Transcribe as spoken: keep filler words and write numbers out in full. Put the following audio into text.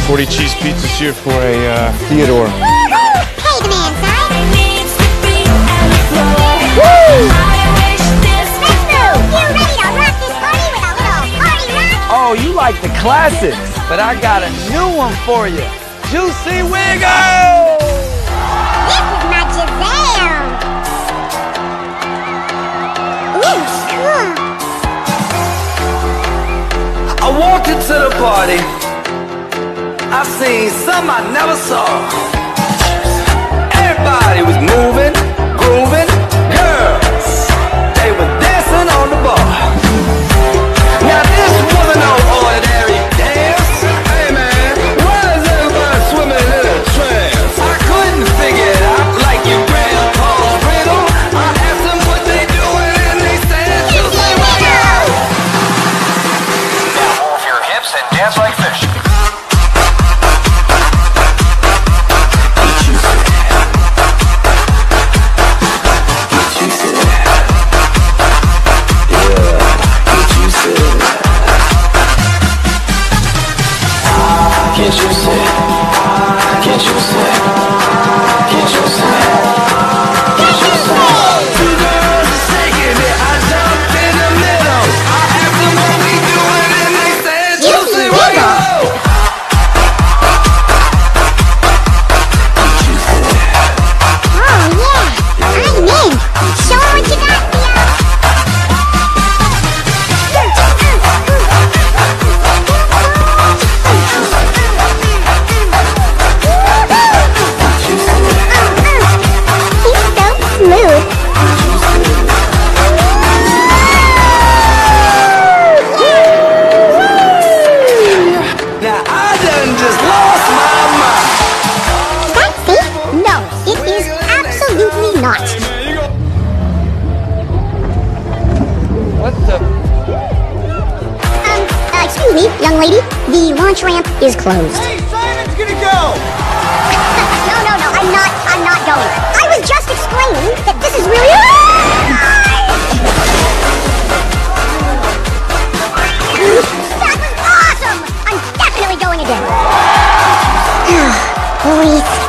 forty cheese pizzas here for a uh, Theodore. Pay the man, son. Woo! Let's move. You ready to rock this party with a little party rock? Oh, you like the classics, but I got a new one for you. Juicy Wiggle! This is my jam. Ooh, cool. I walked into the party. I seen some I never saw. Everybody was moving, grooving. Girls, they were dancing on the bar. Now this wasn't no ordinary dance. Hey man, why is everybody swimming in a trance? I couldn't figure it out like your grandpa's riddle. I asked them what they doing and they said Juicy Wiggle. Now move your hips and dance like fish. Can't you see? Can't you see? Can't you see? Can't you see? Two girls are shaking it. I jumped in the middle. I asked them what we doing and they said Juicy Wiggle. Oh, yeah. I'm in. Show 'em what you got, Theo. Now I done just lost my mind. Sexy? No, it is absolutely not. What the? Um, uh, excuse me, young lady. The launch ramp is closed. Hey, Simon's gonna go! No, no, no, I'm not, I'm not going. I was just explaining that this is really... That was awesome! I'm definitely going again. Boys.